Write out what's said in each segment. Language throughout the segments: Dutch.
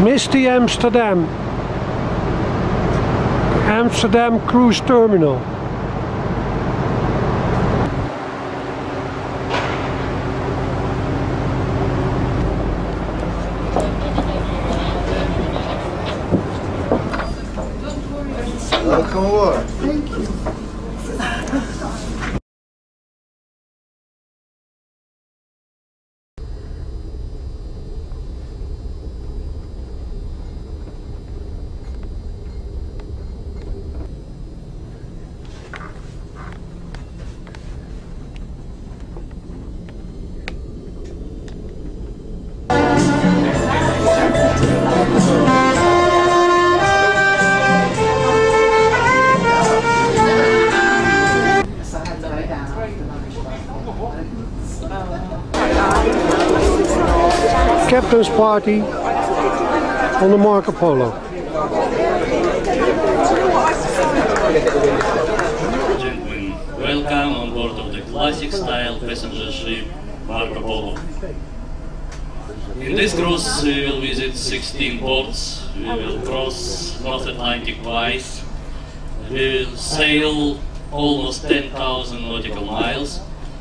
Misty Amsterdam. Amsterdam Cruise Terminal. Welkom hoor. Thank you. Captain's party on the Marco Polo. Gentlemen, welcome on board of the classic style passenger ship Marco Polo. In this cruise we will visit 16 ports, we will cross North Atlantic twice, we will sail almost 10,000 nautical miles.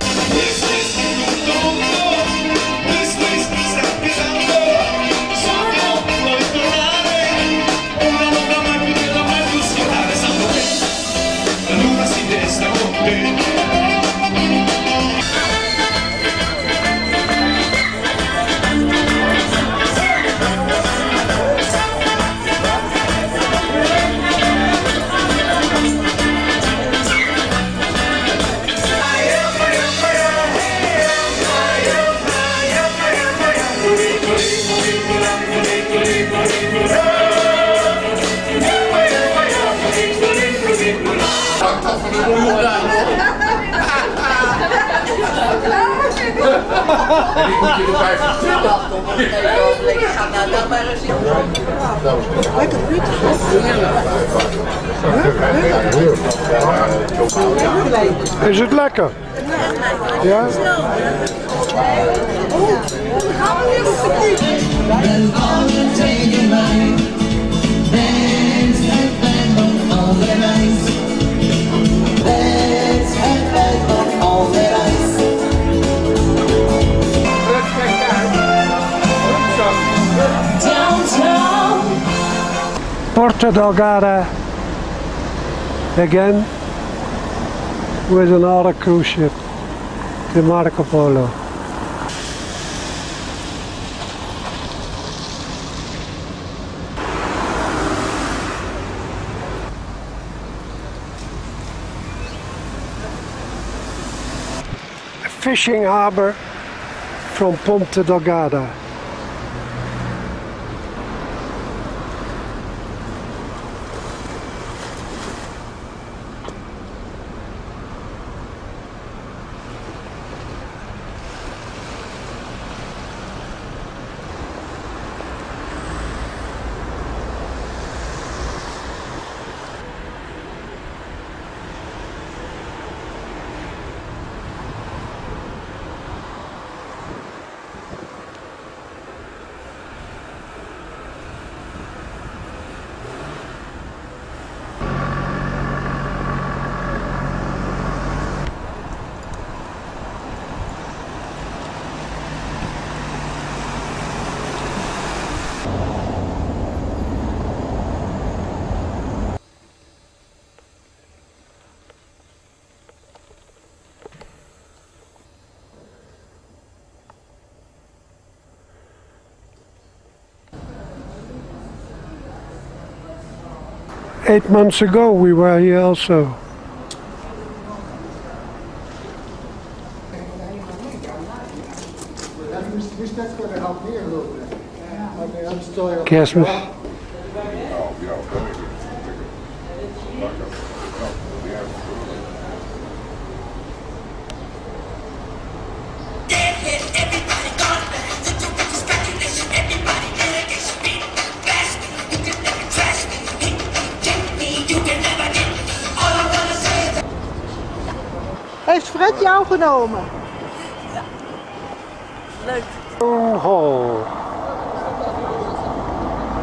En ik moet je erbij vertellen. Lekker goed. Is het lekker? Ja? Porto Delgado again with another cruise ship, the Marco Polo. A fishing harbor from Ponta Delgada. Eight months ago we were here also. Kerstmis. Heeft Fred jou genomen? Ja. Leuk. Oh.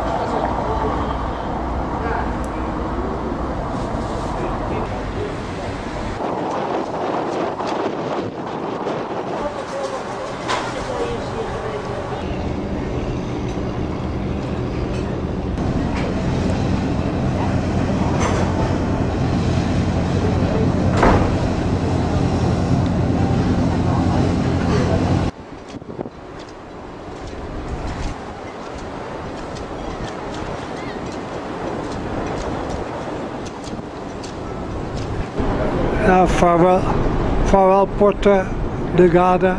Ja, vaarwel Porto de Gada.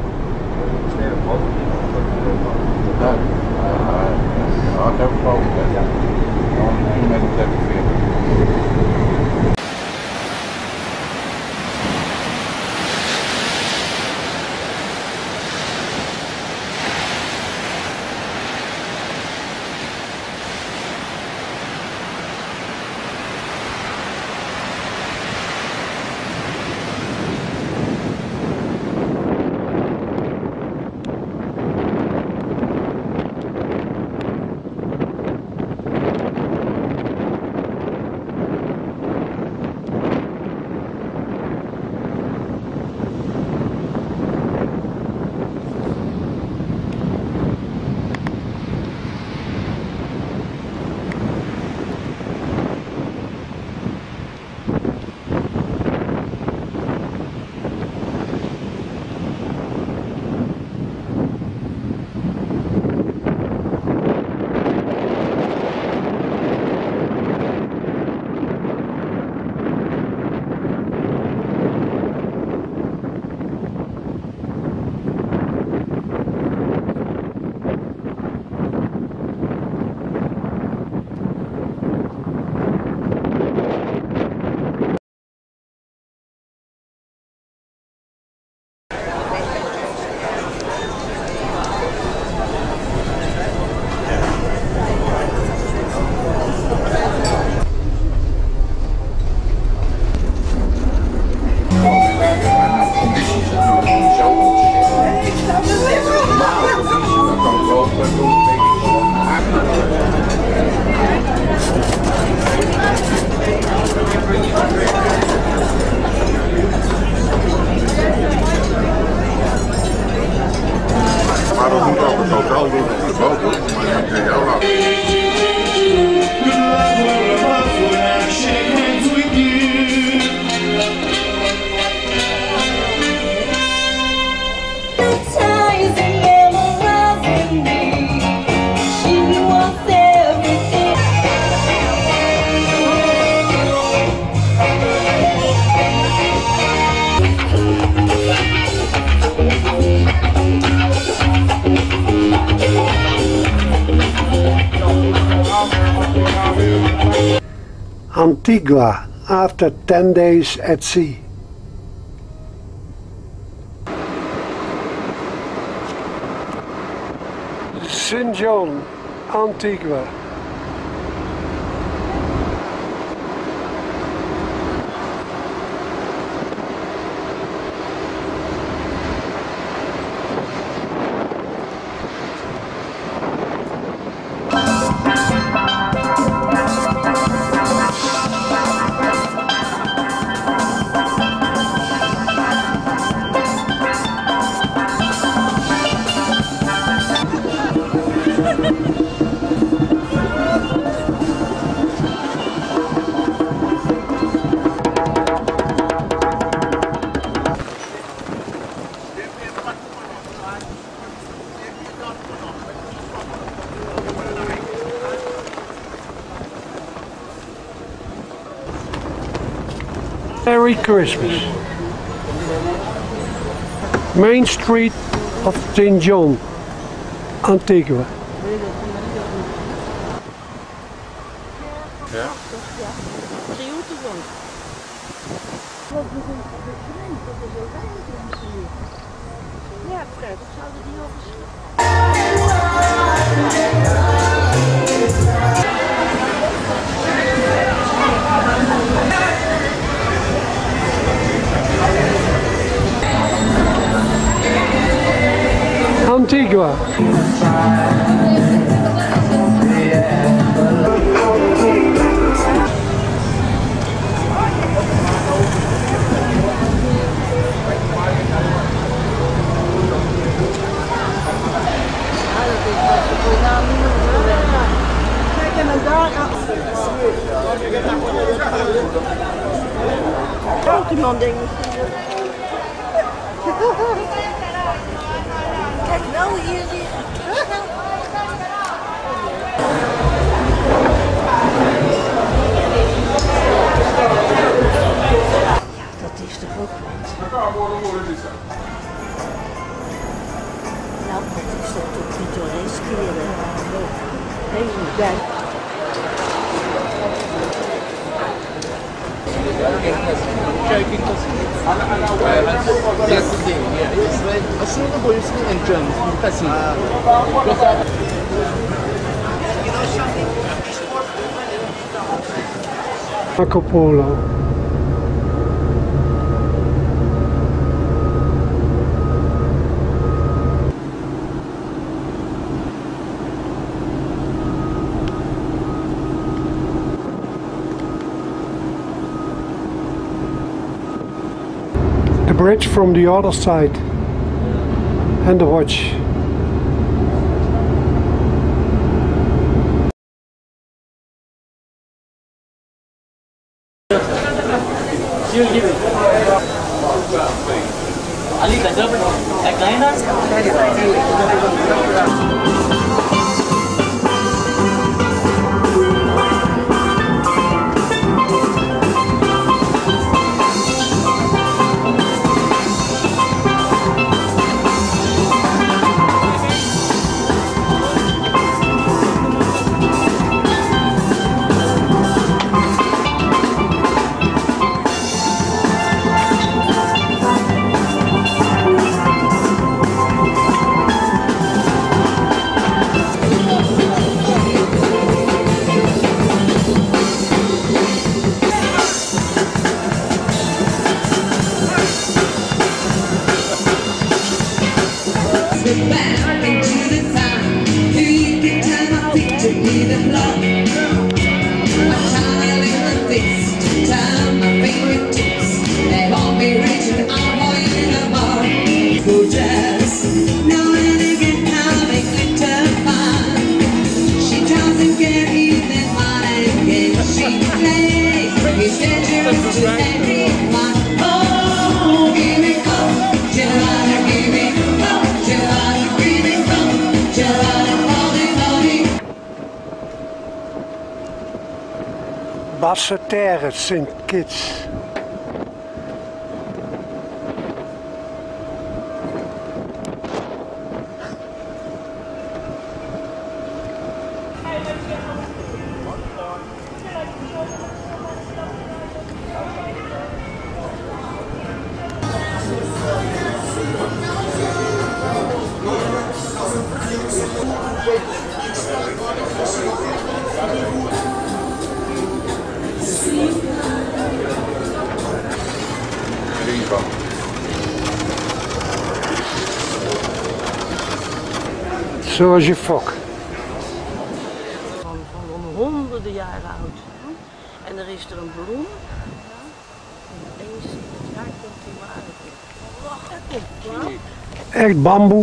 Maar dat moet ook het hotel doen op de boot, maar dan kun je ook laten. Antigua after 10 days at sea. St. John, Antigua. Merry Christmas. Main Street of St. John, Antigua. Ja? Ja, Fred, zouden die nog eens... Antigua. Kijk, en dan daar... Grote man ding misschien. Kijk nou hier zie je. sto tutti i giorni a scrivere. Dai. Marco Polo. The bridge from the other side and the watch. Basseterre St. Kitts. Zoals je fok. Van honderden jaren oud. En er is er een bloem. Eens in het jaar komt die maar uit. Echt bamboe.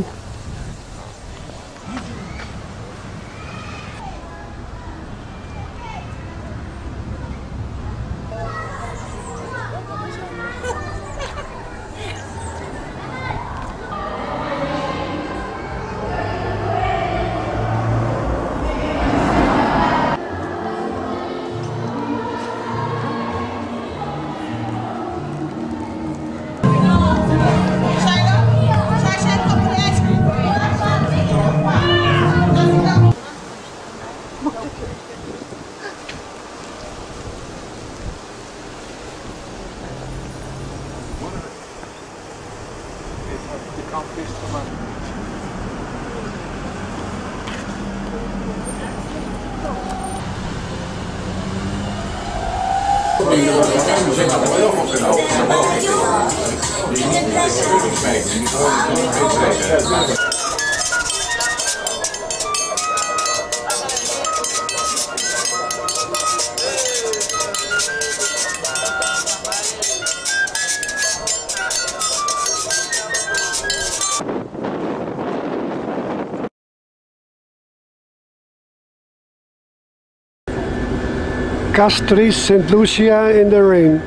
Castries, St. Lucia in the rain.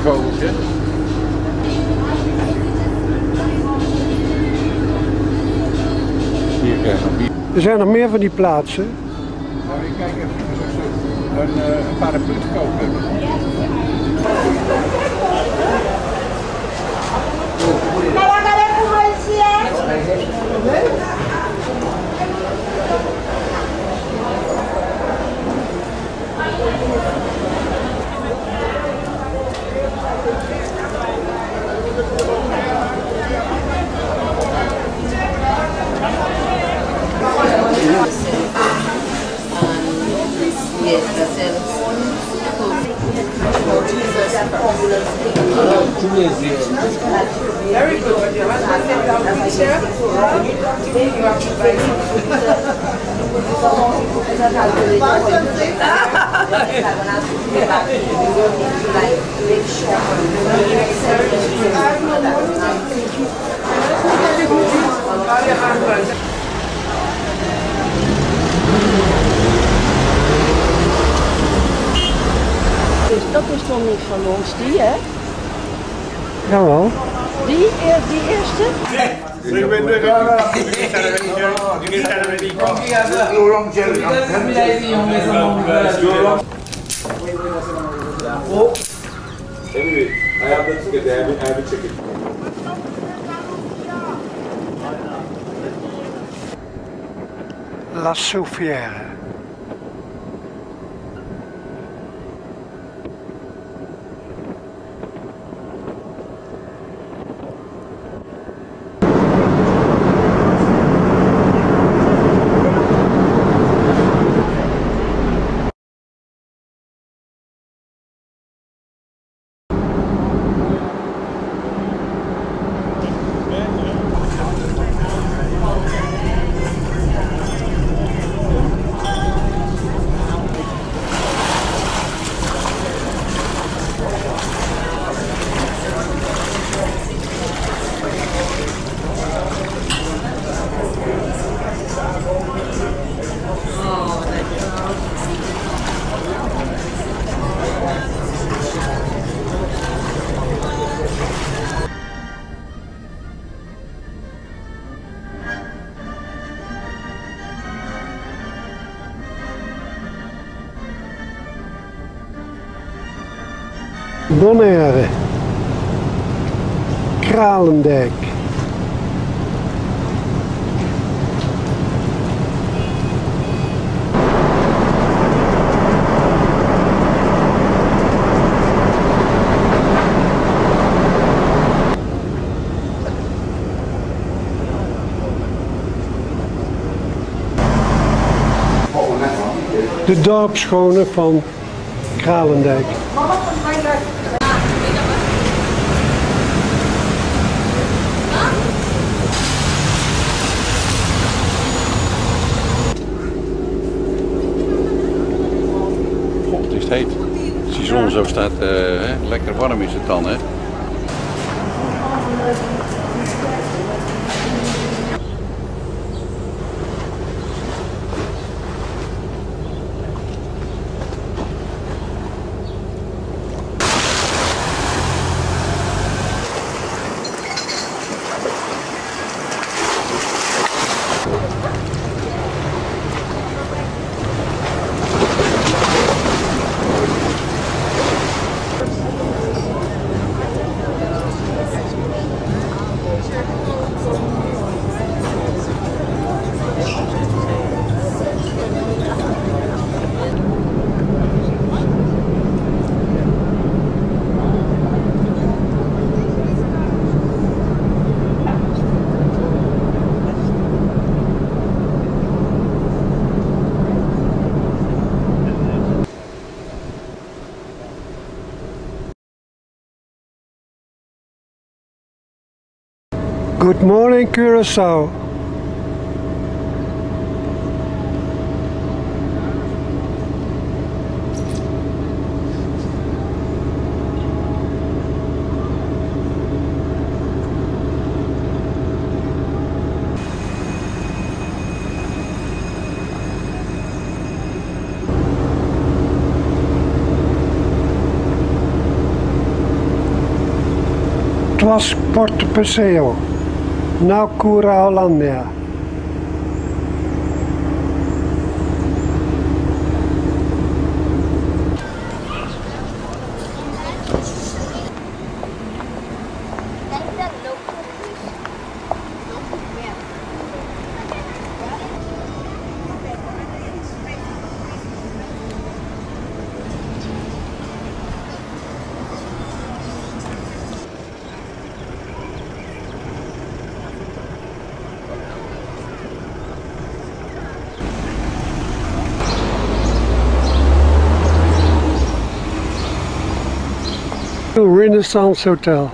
vogeltje. Hier krijg je bier. Er zijn nog meer van die plaatsen. Nou, ik kijk even of ze een paraplu te koop hebben. Yes, that's it. Very good. But your husband said you have a picture. You have to buy Dus dat is toch niet van ons, die hè? Jawel. Die eerste? La Soufière. Bonaire, Kralendijk. De dorpsschone van Kralendijk. Het is heet. Als die zon zo staat, lekker warm is het dan, hè? Good morning, Curacao. Het was Porto Paseo. Nou Curacao. Renaissance Hotel.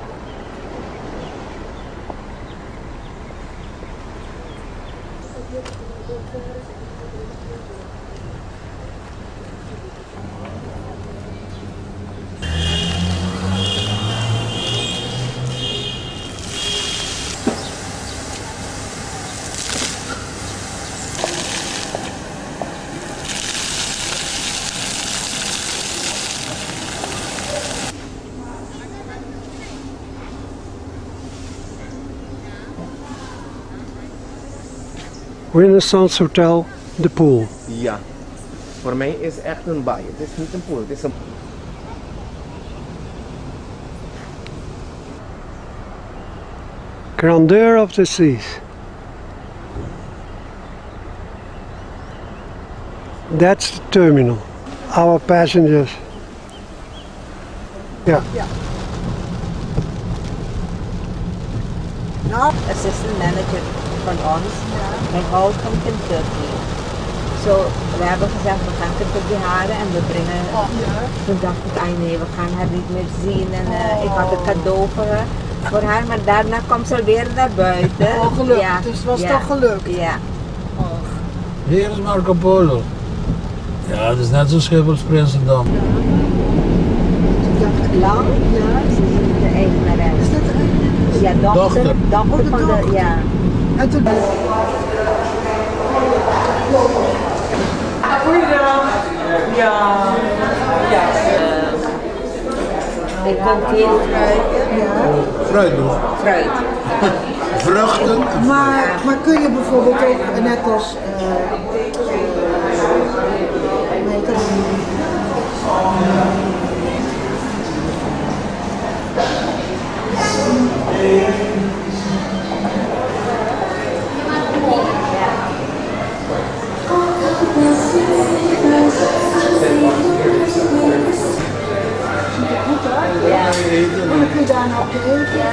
Renaissance Hotel, de pool. Ja, voor mij is echt een baai. Het is niet een pool, het is een... Grandeur of the seas. That's the terminal. Our passengers. Ja. Assistant manager van ons, hij houdt van Kentucky. Zo, we hebben gezegd we gaan Kentucky halen en we brengen. Toen dacht ik, ai nee, we gaan haar niet meer zien en ik had een cadeau voor haar, maar daarna kwam ze weer naar buiten. Oh, gelukt. Ja, Dus het was ja, toch gelukt? Ja. Hier is Marco Polo. Ja, het is net zo schip als Prinsendam. Lang? Ja. Ze is de eigenares. Is dat de eigenares? Ja, dochter van de, ja. En toen... Goeiedag. Ja. Ik kom hier Fruit doen. fruit. Vruchten. Maar kun je bijvoorbeeld ook, net als... nee, ik kan het niet. Ja. En dan kun je daar nou op eten.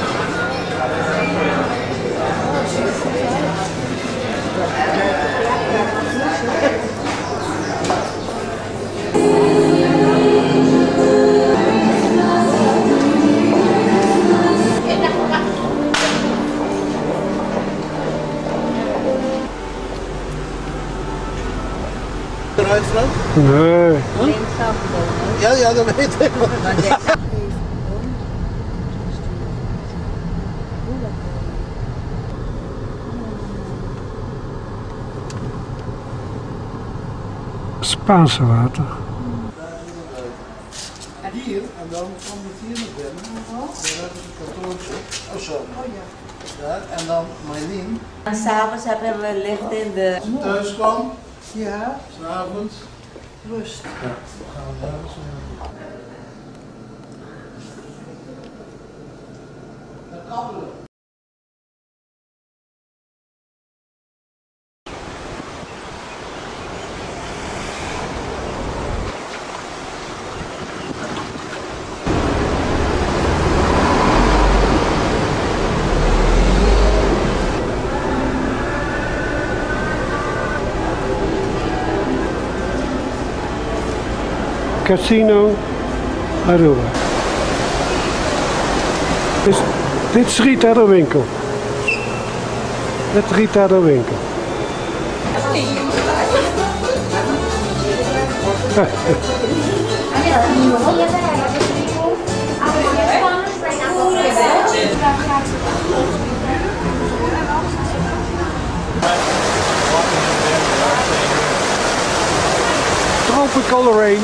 Eruit, Frank? Nee. Linksaf. Ja, dat weet ik. Spaanse water. Hier, en dan komt het hier naar binnen. Dan hebben we het kantoortje. Oh, zo. Daar, en dan Marlien. En s'avonds hebben we licht in de... Als ze thuis kwam, Ja, s'avonds. rust. Ja, dan gaan we daar eens Casino Aruba. Dit is Rita de winkel. Dit is Rita de winkel. Tropical rain.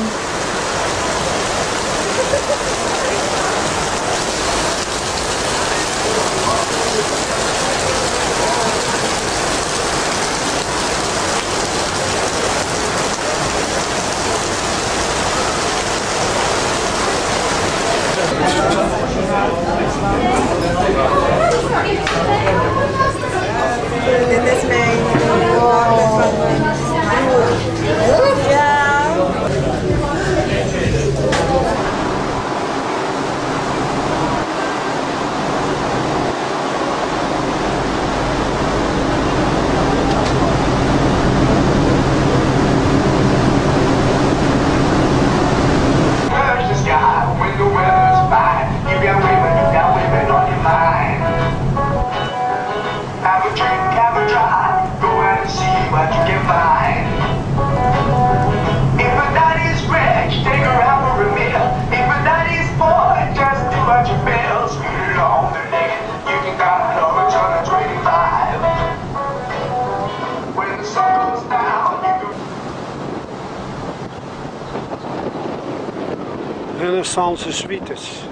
Renaissance suites.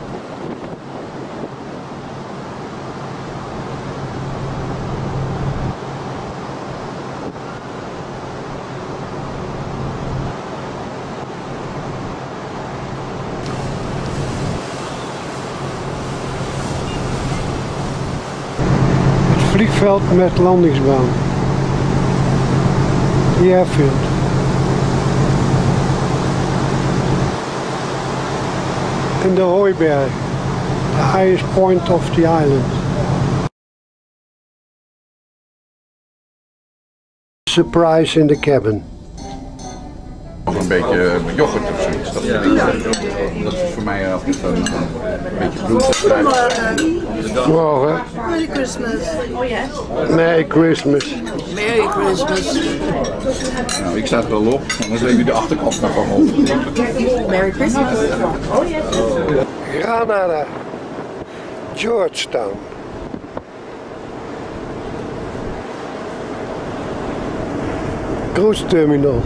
Het vliegveld met landingsbaan. The airfield. In the Hooiberg, the highest point of the island. Surprise in the cabin. Nog een beetje yoghurt of zoiets. Dat is voor mij altijd een beetje groente. Morgen. Merry Christmas. Merry Christmas. Merry Christmas. Nou, ik sta er wel op, anders neem je de achterkant nog van op. Merry Christmas. Granada. Georgetown. Cruise terminal.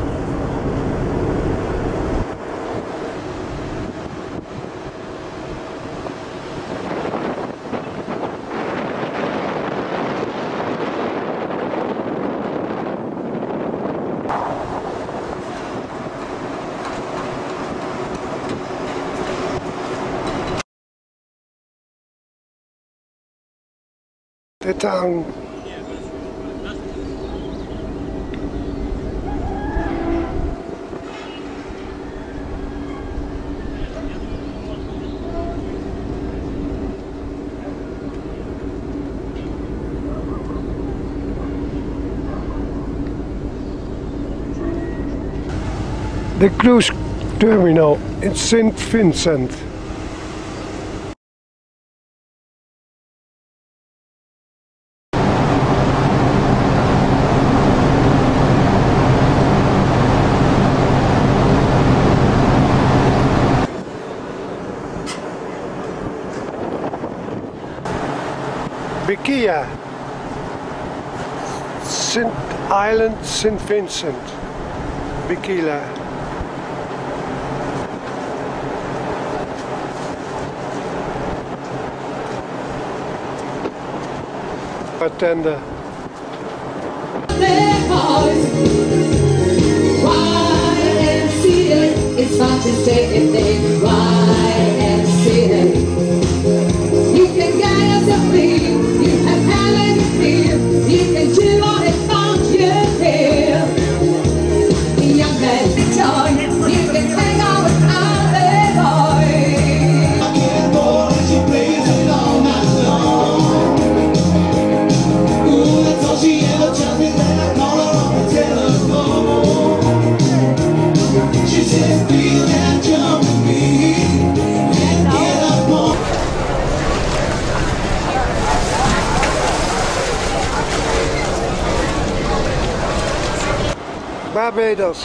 The town. The cruise terminal in St. Vincent. Bikia, St. Vincent, Bikila. Bartender. It's fun to say it, YMCA. You can get us a free, you have talent feel, you can do all the fun you feel. Young man, joy, you can hang out with other boys. I can't more that you play it all night long. Ooh, that's all she ever tells me, then I call her on the telephone. She says, feel that jump with me and get up on. Barbados.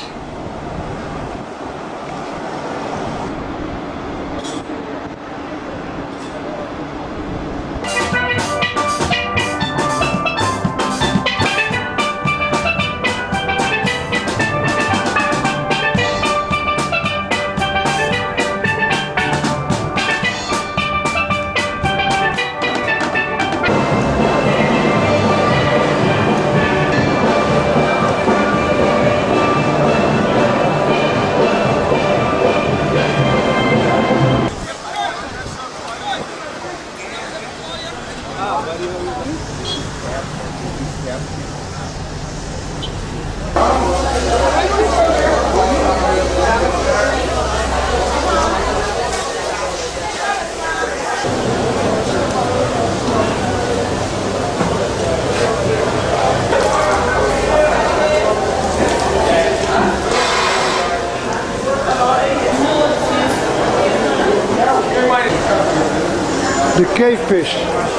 The cavefish.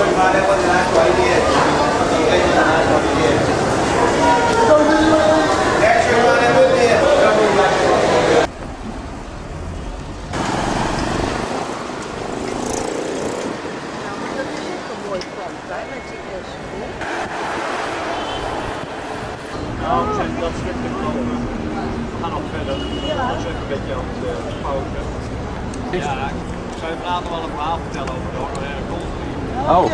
Dat stukje klopt. We gaan nog verder. Dat is ook een beetje aan het pauken. Ja, ik zou je later wel een verhaal vertellen over de honoraire consul. Oh.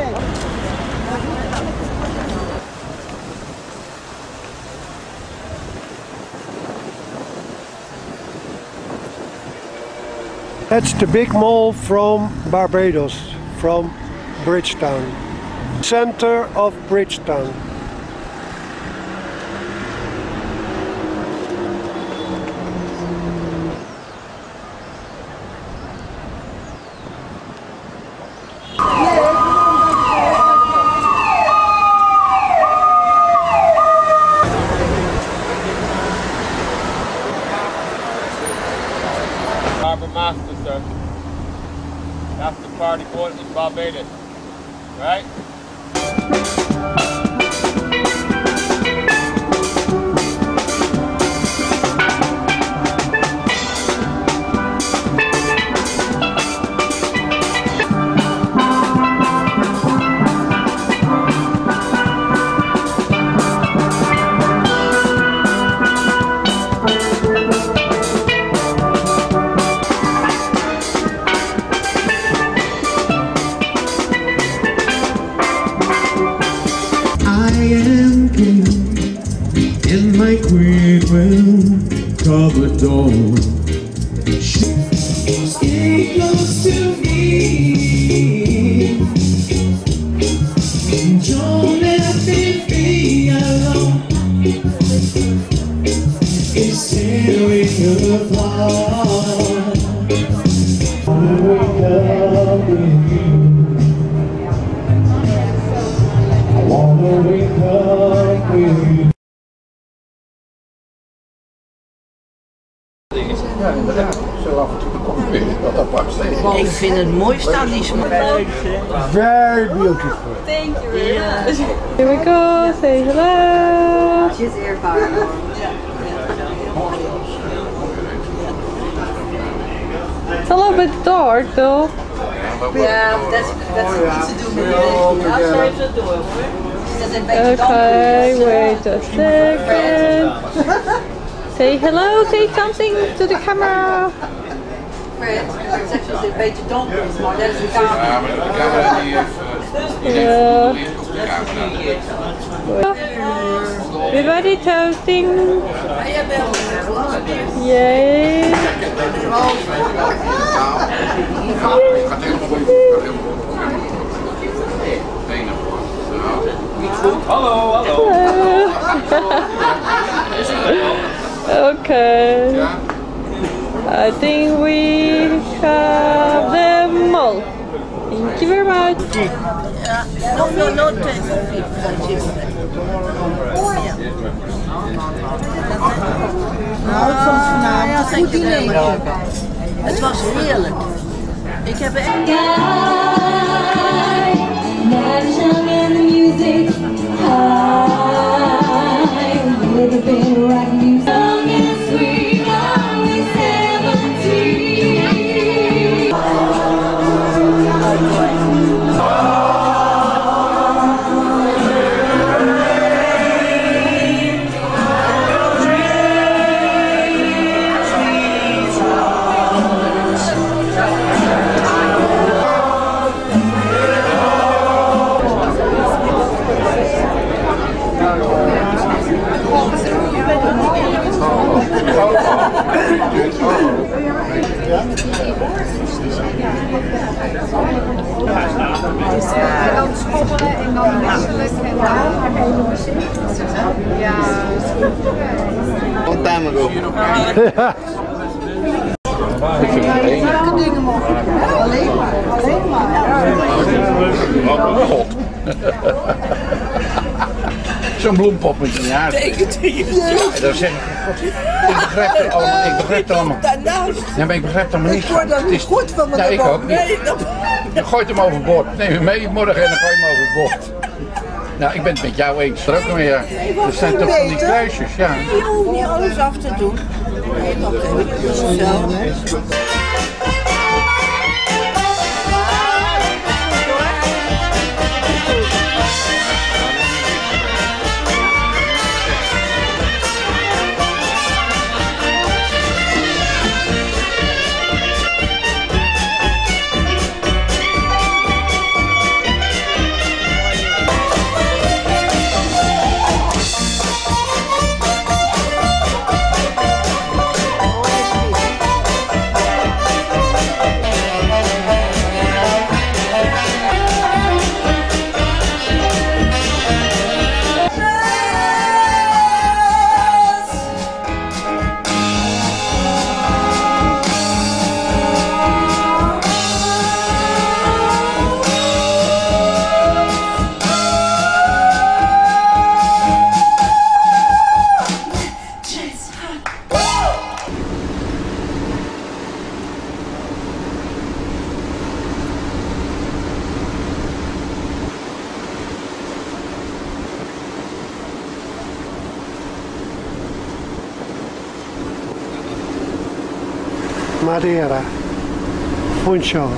That's the big mall from Barbados, from Bridgetown. Center of Bridgetown. Harbour Master, sir. That's the party port in Barbados, right? In my queen will cover door. Stay close to me. Don't let me be alone. It's tearing apart. I wake up with you. I wanna wake up with you. Ja, inderdaad. Zo af en toe komt weer wat apart. Ik vind het mooiste aan die smaak. Very beautiful. Thank you very much. Here we go, say hello. She's earphone. It's a little bit dark though. Yeah, that's what to do with Okay, wait a second. Say hello, say something to the camera. Fred, het is actually een beetje donker, maar dat is de camera. Ja, maar de camera die heeft op de camera. Everybody toasting. Yay. Hallo, hallo. Okay. I think we have them all. Thank you very much. No, vanavond goed diner. Het was heerlijk. Ik heb echt... En dan schommelen en dan wisselen en dan ja. Long time ago. Welke dingen mogen we? Alleen maar. God. Zo'n bloempop met je haar. Tegen Ja, dan zeg ik begrijp het allemaal. Ik begrijp het allemaal. Ja, maar ik begrijp het allemaal niet. Ik word daar niet goed van Ja, ik ook niet. Nee, dat... Je gooit hem overboord. Neem hem mee morgen en dan gooi je hem overboord. Nou, ik ben het met jou eens. Er ook nog meer. Er zijn toch van die kruisjes, ja. Je hoeft niet alles af te doen. Nee, dat zo. Madeira. Funchal.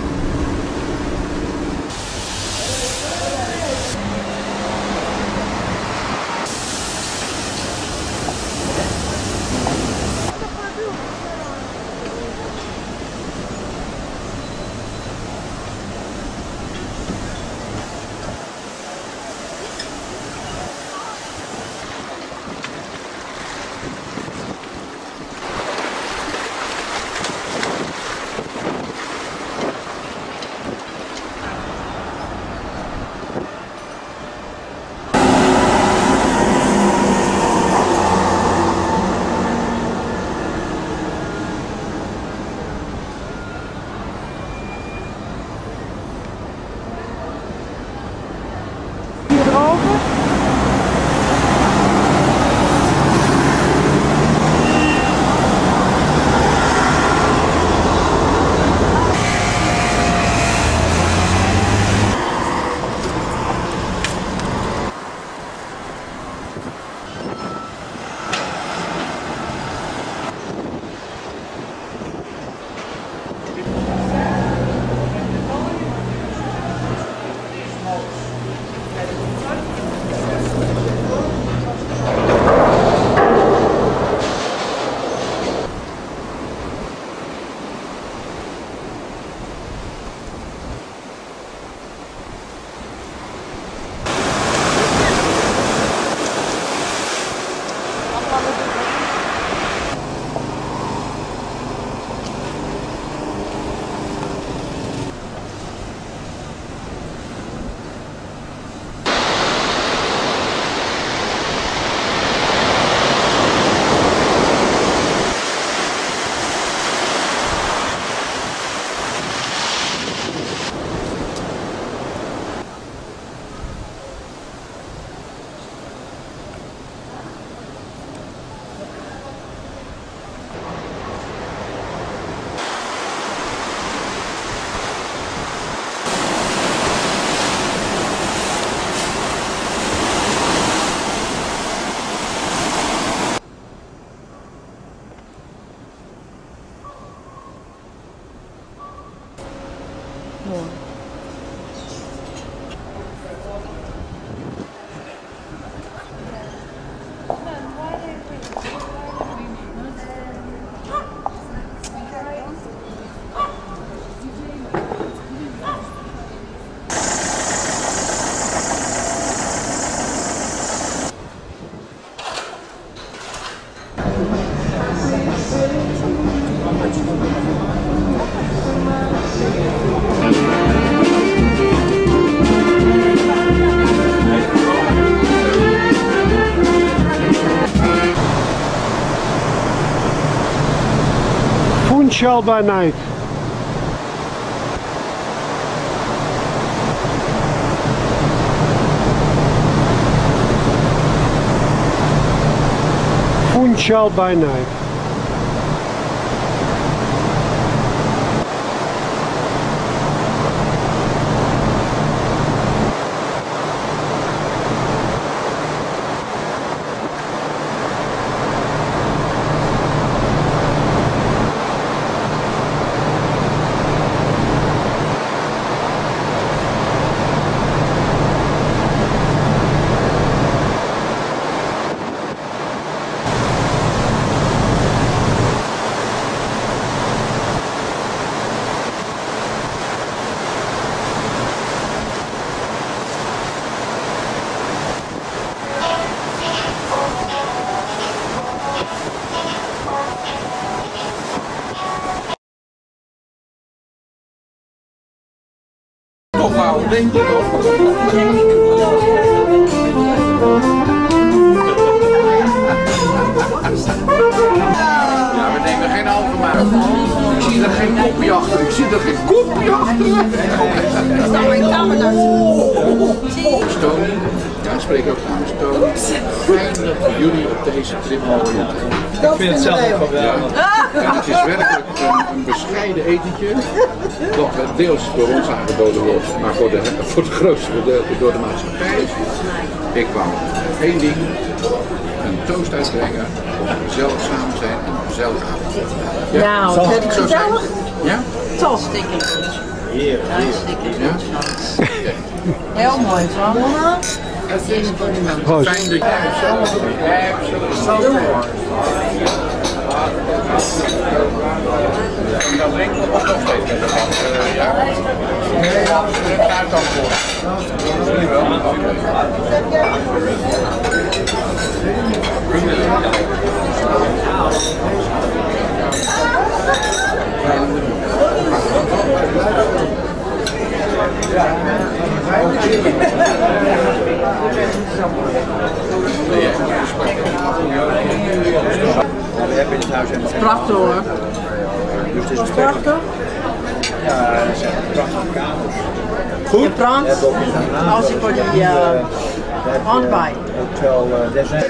Funchal by night. Funchal by night. Ophouden, denk je toch? Ja, we nemen geen overmaat. Ik zie er geen kopje achter. Ik zie er geen kopje achter. Is dat mijn camera? Tony, ja, ik spreek ook namens Tony. Fijn dat jullie op deze trip mogen doen. Ik vind het zelf ook wel. Ja. En het is werkelijk een bescheiden etentje, dat deels door ons aangeboden wordt, maar voor het grootste gedeelte door de maatschappij. Ik wou één ding, een toast uitbrengen. Gezellig samen zijn en een gezellige avond. Ja. Nou, het is gezellig. Ja? Toch. Heerlijk. Heel mooi, van. Proost. Fijn dat je en dat brengt me nog steeds met de hand. Ja? Nee, ja, het gaat dan voor. Zie wel? Het is prachtig hoor. Dus het is prachtig. Ja, dat zijn prachtige kamers. Goed. Je Frans, als ik voor die handbij. Hotel Desert.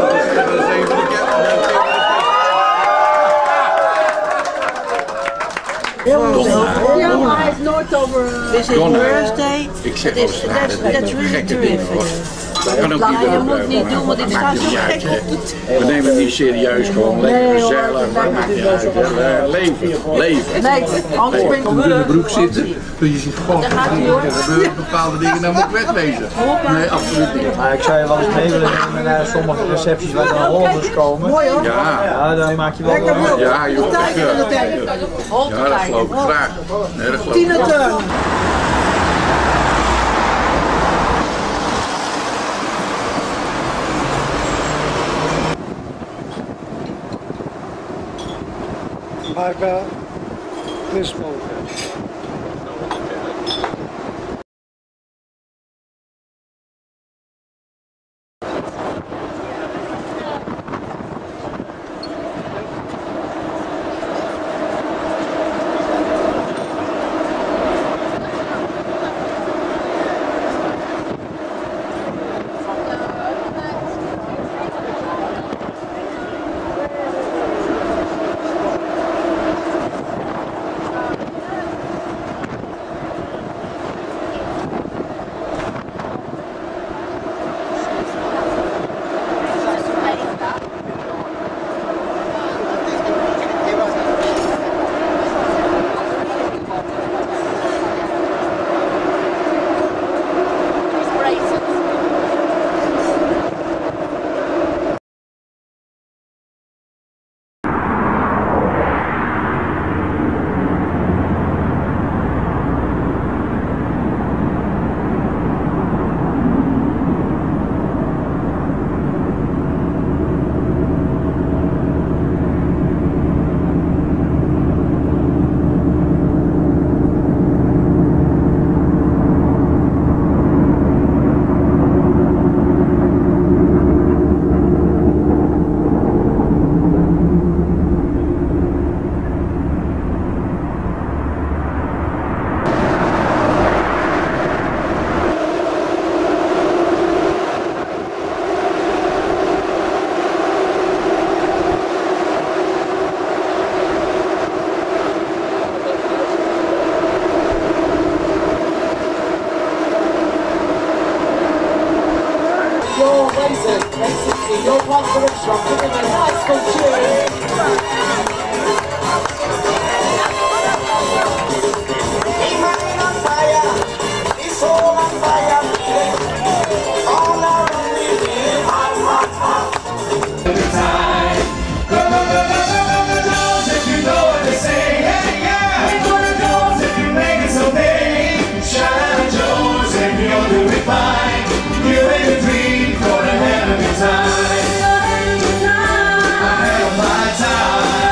Ja, maar hij is nooit over. This is birthday. Ik zeg wel eens, That's really terrific. Dat kan ook niet Je moet niet doen, want ik sta zo gek op de. We nemen het niet serieus, gewoon lekker gezellig, maar maakt niet uit. Leven. Nee, anders ben ik in de broek zitten, dus je ziet gewoon er gebeuren bepaalde dingen, dan moet ik wegwezen. Nee, absoluut niet. Maar ik zou je wel eens mee willen nemen naar sommige recepties waar dan Hollanders komen. Mooi hoor. Ja, dan maak je wel wel. Ja, joh. Ja, dat geloof ik graag. Nee, dat geloof ik graag. Marca Nismo. Your confidence, you're giving a nice good cheer. Keep my head on fire, it's all on fire. All around me, hot, hot, hot. Good time. Go, go, go, go, go, go, go, go, if you know what they say. Yeah, yeah. We go to Jones if you make it so big. Shine Jones if you're doing fine. You ain't a dream for a hell of a time. I had my time.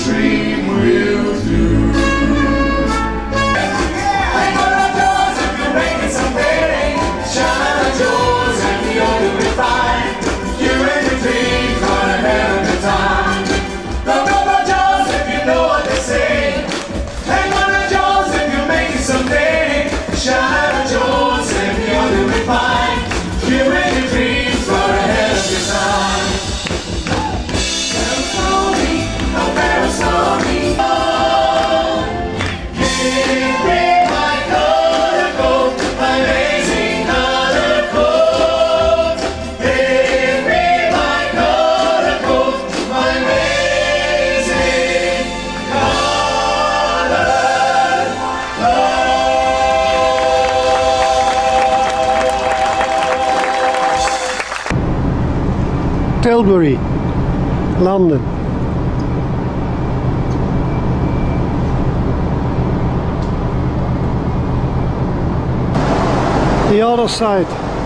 dream will do. Hang on our doors if you're making some money. Shine on our doors and you're doing fine. You and your dreams gonna have a good time. Knock on our doors if you know what they say. Hang on our doors if you're making some money. Shine on our doors and you're doing fine. You and your dreams gonna have a good time. Tilbury, London. The other side,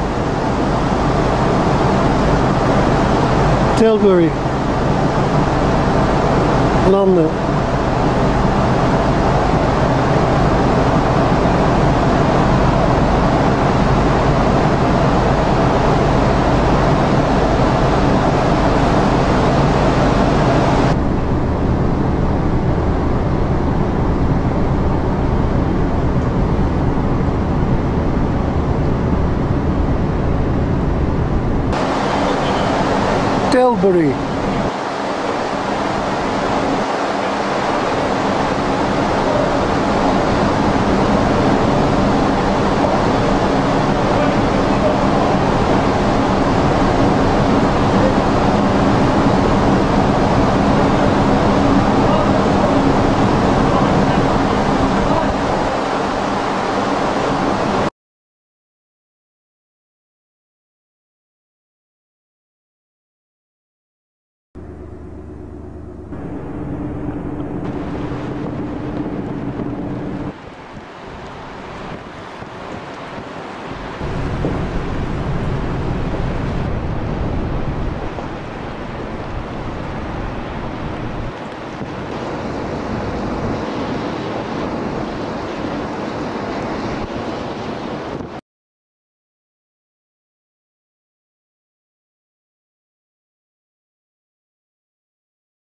Tilbury, London. Tilbury.